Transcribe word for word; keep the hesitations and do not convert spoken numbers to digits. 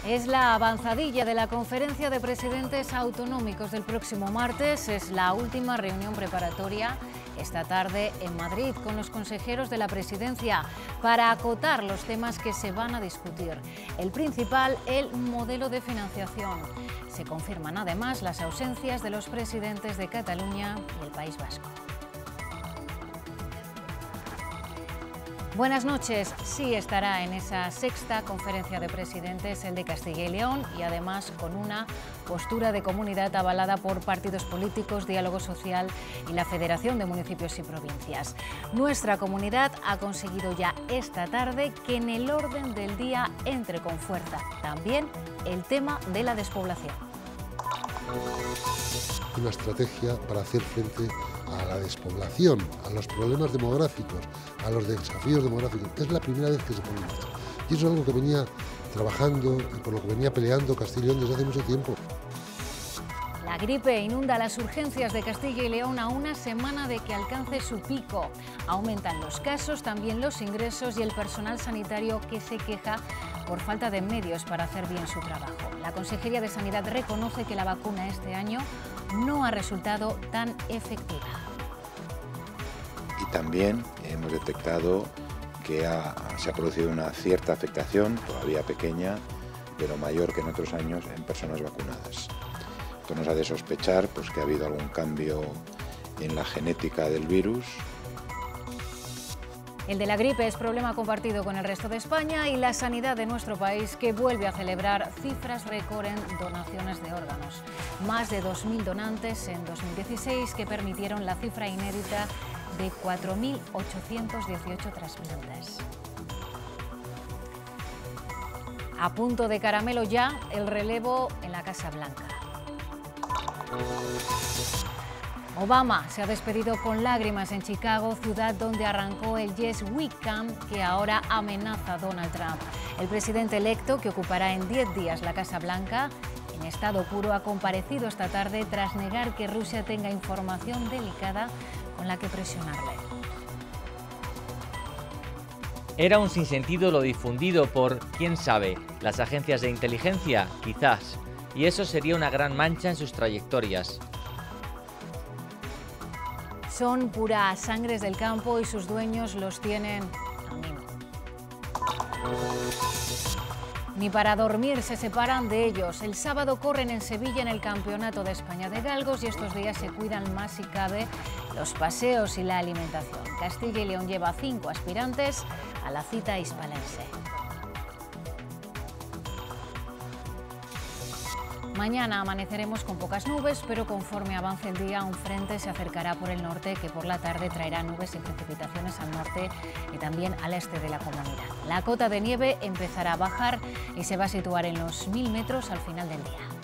Es la avanzadilla de la conferencia de presidentes autonómicos del próximo martes. Es la última reunión preparatoria esta tarde en Madrid con los consejeros de la presidencia para acotar los temas que se van a discutir. El principal, el modelo de financiación. Se confirman además las ausencias de los presidentes de Cataluña y el País Vasco. Buenas noches. Sí estará en esa sexta conferencia de presidentes el de Castilla y León y además con una postura de comunidad avalada por partidos políticos, diálogo social y la Federación de Municipios y Provincias. Nuestra comunidad ha conseguido ya esta tarde que en el orden del día entre con fuerza también el tema de la despoblación. Una estrategia para hacer frente a la despoblación, a los problemas demográficos, a los desafíos demográficos. Es la primera vez que se pone en marcha. Y eso es algo que venía trabajando y por lo que venía peleando Castilla y León desde hace mucho tiempo. La gripe inunda las urgencias de Castilla y León a una semana de que alcance su pico. Aumentan los casos, también los ingresos y el personal sanitario que se queja por falta de medios para hacer bien su trabajo. La Consejería de Sanidad reconoce que la vacuna este año no ha resultado tan efectiva. Y también hemos detectado que ha, se ha producido una cierta afectación, todavía pequeña, pero mayor que en otros años, en personas vacunadas. Esto nos hace sospechar pues, que ha habido algún cambio en la genética del virus. El de la gripe es problema compartido con el resto de España y la sanidad de nuestro país, que vuelve a celebrar cifras récord en donaciones de órganos. Más de dos mil donantes en dos mil dieciséis que permitieron la cifra inédita de cuatro mil ochocientos dieciocho trasplantes. A punto de caramelo ya el relevo en la Casa Blanca. Obama se ha despedido con lágrimas en Chicago, ciudad donde arrancó el Yes We Can, que ahora amenaza a Donald Trump. El presidente electo, que ocupará en diez días la Casa Blanca, en estado puro, ha comparecido esta tarde tras negar que Rusia tenga información delicada con la que presionarle. Era un sinsentido lo difundido por, quién sabe, las agencias de inteligencia, quizás, y eso sería una gran mancha en sus trayectorias. Son puras sangres del campo y sus dueños los tienen a mimo. Ni para dormir se separan de ellos. El sábado corren en Sevilla en el Campeonato de España de Galgos y estos días se cuidan más si cabe los paseos y la alimentación. Castilla y León lleva cinco aspirantes a la cita hispalense. Mañana amaneceremos con pocas nubes, pero conforme avance el día un frente se acercará por el norte que por la tarde traerá nubes y precipitaciones al norte y también al este de la comunidad. La cota de nieve empezará a bajar y se va a situar en los mil metros al final del día.